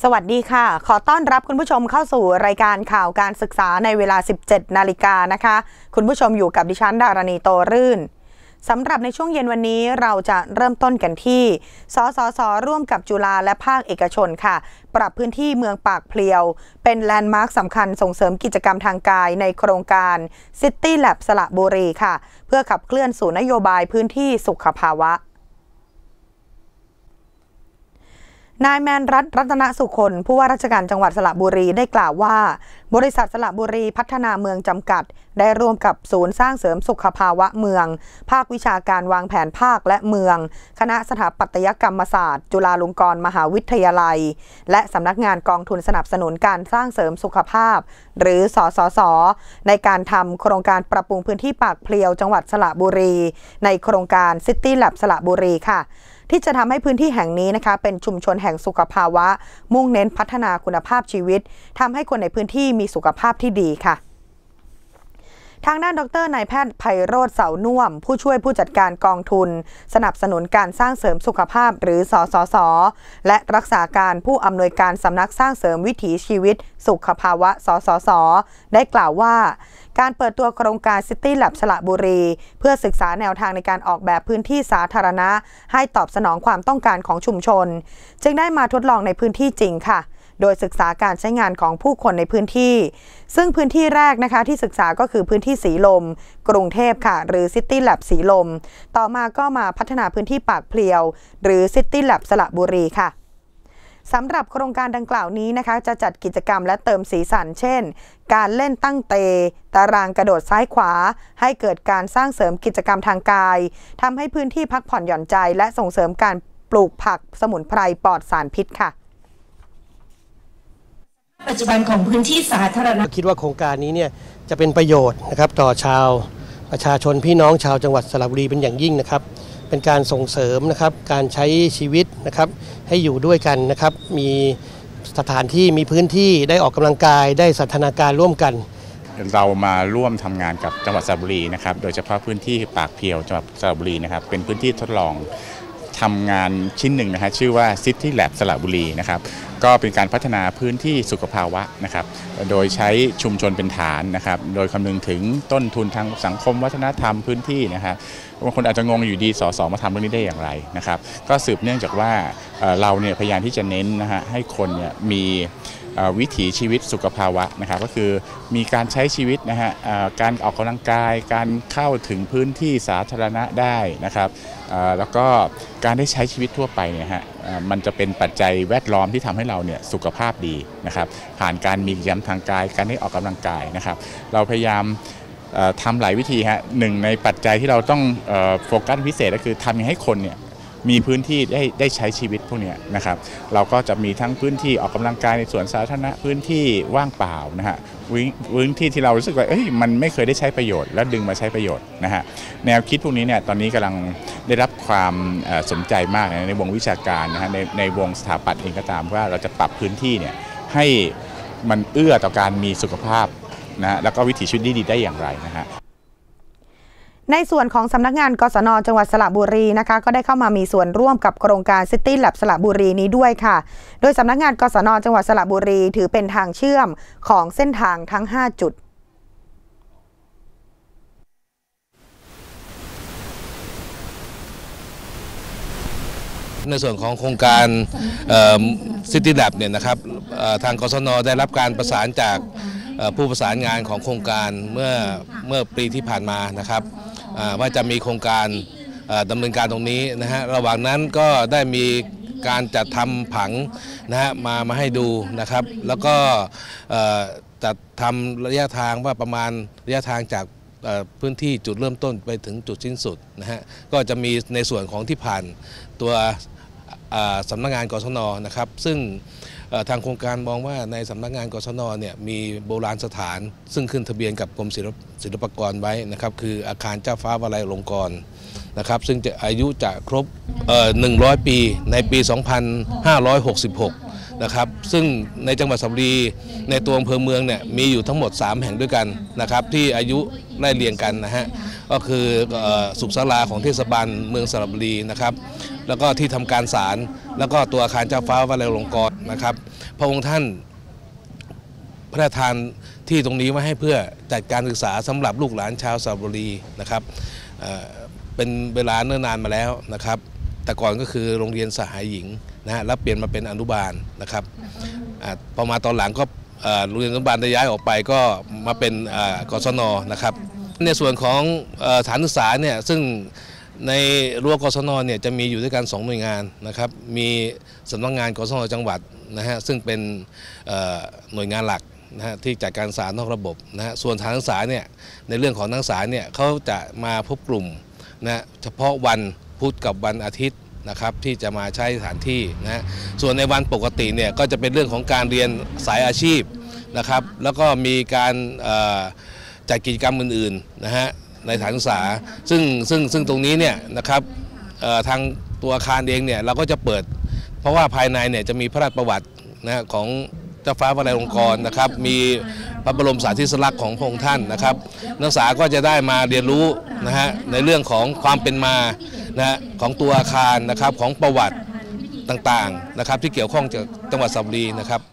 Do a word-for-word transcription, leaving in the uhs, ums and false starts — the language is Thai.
สวัสดีค่ะขอต้อนรับคุณผู้ชมเข้าสู่รายการข่าวการศึกษาในเวลา สิบเจ็ดนาฬิกานะคะคุณผู้ชมอยู่กับดิฉันดารณีโตรื่นสำหรับในช่วงเย็นวันนี้เราจะเริ่มต้นกันที่สสส.ร่วมกับจุฬาและภาคเอกชนค่ะปรับพื้นที่เมืองปากเพลียวเป็นแลนด์มาร์คสำคัญส่งเสริมกิจกรรมทางกายในโครงการ City Lab สระบุรีค่ะเพื่อขับเคลื่อนสู่นโยบายพื้นที่สุขภาวะนายแมนรัตน์รัตนสุคนผู้ว่าราชการจังหวัดสระบุรีได้กล่าวว่าบริษัทสระบุรีพัฒนาเมืองจำกัดได้ร่วมกับศูนย์สร้างเสริมสุขภาวะเมืองภาควิชาการวางแผนภาคและเมืองคณะสถาปัตยกรรมศาสตร์จุฬาลงกรณ์มหาวิทยาลัยและสำนักงานกองทุนสนับสนุนการสร้างเสริมสุขภาพหรือสสส.ในการทำโครงการปรับปรุงพื้นที่ปากเพลียวจังหวัดสระบุรีในโครงการ City Lab สระบุรีค่ะที่จะทำให้พื้นที่แห่งนี้นะคะเป็นชุมชนแห่งสุขภาวะมุ่งเน้นพัฒนาคุณภาพชีวิตทำให้คนในพื้นที่มีสุขภาพที่ดีค่ะทางด้านดร.นายแพทย์ไพโรจน์เสาน่วมผู้ช่วยผู้จัดการกองทุนสนับสนุนการสร้างเสริมสุขภาพหรือสสส.และรักษาการผู้อำนวยการสำนักสร้างเสริมวิถีชีวิตสุขภาวะสสส.ได้กล่าวว่าการเปิดตัวโครงการ City Lab สระบุรีเพื่อศึกษาแนวทางในการออกแบบพื้นที่สาธารณะให้ตอบสนองความต้องการของชุมชนจึงได้มาทดลองในพื้นที่จริงค่ะโดยศึกษาการใช้งานของผู้คนในพื้นที่ซึ่งพื้นที่แรกนะคะที่ศึกษาก็คือพื้นที่สีลมกรุงเทพค่ะหรือ City Lab สีลมต่อมาก็มาพัฒนาพื้นที่ปากเพลียวหรือ City Lab สระบุรีค่ะสำหรับโครงการดังกล่าวนี้นะคะจะจัดกิจกรรมและเติมสีสันเช่นการเล่นตั้งเตตารางกระโดดซ้ายขวาให้เกิดการสร้างเสริมกิจกรรมทางกายทำให้พื้นที่พักผ่อนหย่อนใจและส่งเสริมการปลูกผักสมุนไพรปลอดสารพิษค่ะปัจจุบันของพื้นที่สาธารณะคิดว่าโครงการนี้เนี่ยจะเป็นประโยชน์นะครับต่อชาวประชาชนพี่น้องชาวจังหวัดสระบุรีเป็นอย่างยิ่งนะครับเป็นการส่งเสริมนะครับการใช้ชีวิตนะครับให้อยู่ด้วยกันนะครับมีสถานที่มีพื้นที่ได้ออกกำลังกายได้สันทนาการร่วมกันเรามาร่วมทำงานกับจังหวัดสระบุรีนะครับโดยเฉพาะพื้นที่ปากเพลียวจังหวัดสระบุรีนะครับเป็นพื้นที่ทดลองทำงานชิ้นหนึ่งนะฮะชื่อว่า City Lab สระบุรีนะครับก็เป็นการพัฒนาพื้นที่สุขภาวะนะครับโดยใช้ชุมชนเป็นฐานนะครับโดยคำนึงถึงต้นทุนทางสังคมวัฒนธรรมพื้นที่นะครับบางคนอาจจะงงอยู่ดีสสมาทำเรื่องนี้ได้อย่างไรนะครับก็สืบเนื่องจากว่าเราเนี่ยพยายามที่จะเน้นนะฮะให้คนเนี่ยมีวิถีชีวิตสุขภาวะนะครับก็คือมีการใช้ชีวิตนะฮะการออกกำลังกายการเข้าถึงพื้นที่สาธารณะได้นะครับแล้วก็การได้ใช้ชีวิตทั่วไปเนี่ยฮะมันจะเป็นปัจจัยแวดล้อมที่ทำให้เราเนี่ยสุขภาพดีนะครับผ่านการมีกิจกรรมทางกายการได้ออกกำลังกายนะครับเราพยายามทำหลายวิธีฮะหนึ่งในปัจจัยที่เราต้องโฟกัสพิเศษก็คือทำให้คนเนี่ยมีพื้นที่ได้ได้ใช้ชีวิตพวกนี้นะครับเราก็จะมีทั้งพื้นที่ออกกำลังกายในสวนสาธารณะพื้นที่ว่างเปล่านะฮะพื้นที่ที่เรารู้สึกว่าเอ้ยมันไม่เคยได้ใช้ประโยชน์แล้วดึงมาใช้ประโยชน์นะฮะแนวคิดพวกนี้เนี่ยตอนนี้กำลังได้รับความสนใจมากในวงวิชาการนะฮะในในวงสถาปัตย์เองก็ตามว่าเราจะปรับพื้นที่เนี่ยให้มันเอื้อต่อการมีสุขภาพนะแล้วก็วิถีชีวิตดีๆได้อย่างไรนะฮะในส่วนของสำนักงานกศน.จังหวัดสระบุรีนะคะก็ได้เข้ามามีส่วนร่วมกับโครงการ City Lab สระบุรีนี้ด้วยค่ะโดยสำนักงานกศน.จังหวัดสระบุรีถือเป็นทางเชื่อมของเส้นทางทั้งห้าจุดในส่วนของโครงการCity Lab เนี่ยนะครับทางกศน.ได้รับการประสานจากผู้ประสานงานของโครงการเมื่อเมื่อปีที่ผ่านมานะครับว่าจะมีโครงการดำเนินการตรงนี้นะฮะระหว่างนั้นก็ได้มีการจัดทำผังนะฮะมามาให้ดูนะครับแล้วก็จัดทำระยะทางว่าประมาณระยะทางจากพื้นที่จุดเริ่มต้นไปถึงจุดสิ้นสุดนะฮะก็จะมีในส่วนของที่ผ่านตัวสำนักงานกศน.นะครับซึ่งทางโครงการมองว่าในสำนักงานกศน.เนี่ยมีโบราณสถานซึ่งขึ้นทะเบียนกับกรมศิลปากรไว้นะครับคืออาคารเจ้าฟ้าวลัยอลงกรณ์นะครับซึ่งจะอายุจะครบหนึ่งร้อยปีในปี สองพันห้าร้อยหกสิบหก นะครับซึ่งในจังหวัดสระบุรีในตัวอำเภอเมืองเนี่ยมีอยู่ทั้งหมดสามแห่งด้วยกันนะครับที่อายุไล่เรียงกันนะฮะก็คือสุขศาลาของเทศบาลเมืองสระบุรีนะครับแล้วก็ที่ทำการศาลแล้วก็ตัวอาคารเจ้าฟ้าวลัยอลงกรณ์นะครับพระองค์ท่านพระราชทานที่ตรงนี้ไว้ให้เพื่อจัดการศึกษาสำหรับลูกหลานชาวสระบุรีนะครับเอ่อเป็นเวลาเนิ่นนานมาแล้วนะครับแต่ก่อนก็คือโรงเรียนสหายหญิงนะฮะแล้วเปลี่ยนมาเป็นอนุบาลนะครับอ่าพอมาตอนหลังก็เอ่อโรงเรียนอนุบาลได้ย้ายออกไปก็มาเป็นอ่ากศน.นะครับในส่วนของเอ่อสถานศึกษาเนี่ยซึ่งในรั้วกศน.เนี่ยจะมีอยู่ด้วยกันสองหน่วยงานนะครับมีสำนักงานกศน.จังหวัดนะฮะซึ่งเป็นเอ่อหน่วยงานหลักนะฮะที่จัดการศึกษานอกระบบนะฮะส่วนสถานศึกษาเนี่ยในเรื่องของนักศึกษาเนี่ยเขาจะมาพบกลุ่มนะเฉพาะวันพุธกับวันอาทิตย์นะครับที่จะมาใช้สถานที่นะฮะส่วนในวันปกติเนี่ยก็จะเป็นเรื่องของการเรียนสายอาชีพนะครับแล้วก็มีการจัดกิจกรรมอื่นๆนะฮะในสถานศึกษาซึ่งซึ่งซึ่งตรงนี้เนี่ยนะครับทางตัวอาคารเองเนี่ยเราก็จะเปิดเพราะว่าภายในเนี่ยจะมีพระราชประวัตินะของเจ้าฟ้าวลัยลงกรณ์นะครับมีพระบรมสารีริกธาตุของพระองค์ท่านนะครับนักศึกษาก็จะได้มาเรียนรู้นะฮะในเรื่องของความเป็นมานะของตัวอาคารนะครับของประวัติต่างๆนะครับที่เกี่ยวข้องกับจังหวัดสระบุรีนะครับ